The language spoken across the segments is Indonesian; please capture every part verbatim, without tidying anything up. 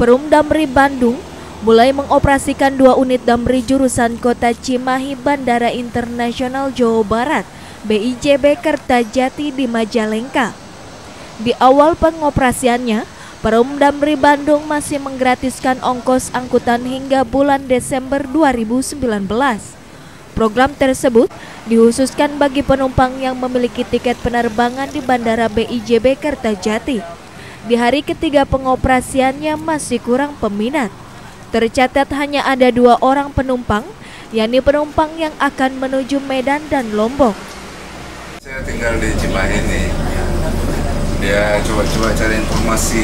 Perum Damri Bandung mulai mengoperasikan dua unit damri jurusan Kota Cimahi Bandara Internasional Jawa Barat B I J B Kertajati di Majalengka. Di awal pengoperasiannya, Perum Damri Bandung masih menggratiskan ongkos angkutan hingga bulan Desember dua ribu sembilan belas. Program tersebut dikhususkan bagi penumpang yang memiliki tiket penerbangan di Bandara B I J B Kertajati. Di hari ketiga pengoperasiannya masih kurang peminat. Tercatat hanya ada dua orang penumpang, yakni penumpang yang akan menuju Medan dan Lombok. Saya tinggal di Cimahi nih. Dia coba-coba cari informasi.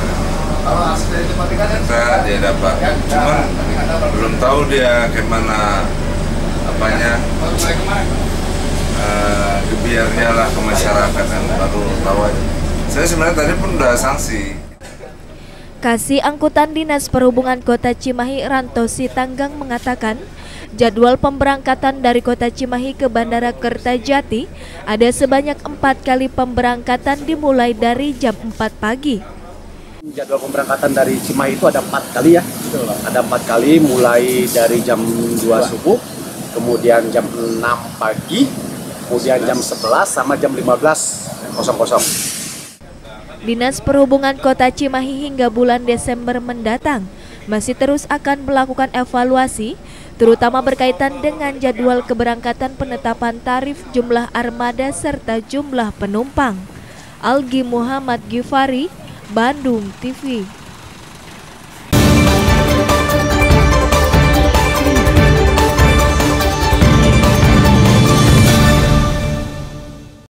Ternyata dia dapat. Cuman belum tahu dia kemana apanya. Uh, biarnya lah ke masyarakat yang baru tahu aja. Saya sebenarnya tadi pun udah sanksi. Kasih Angkutan Dinas Perhubungan Kota Cimahi Rantosi Tanggang mengatakan, jadwal pemberangkatan dari Kota Cimahi ke Bandara Kertajati ada sebanyak empat kali pemberangkatan dimulai dari jam empat pagi. Jadwal pemberangkatan dari Cimahi itu ada empat kali ya, ada empat kali mulai dari jam dua subuh, kemudian jam enam pagi, kemudian jam sebelas sama jam lima belas. Dinas Perhubungan Kota Cimahi hingga bulan Desember mendatang masih terus akan melakukan evaluasi, terutama berkaitan dengan jadwal keberangkatan, penetapan tarif, jumlah armada, serta jumlah penumpang. Algi Muhammad Gifari, Bandung T V.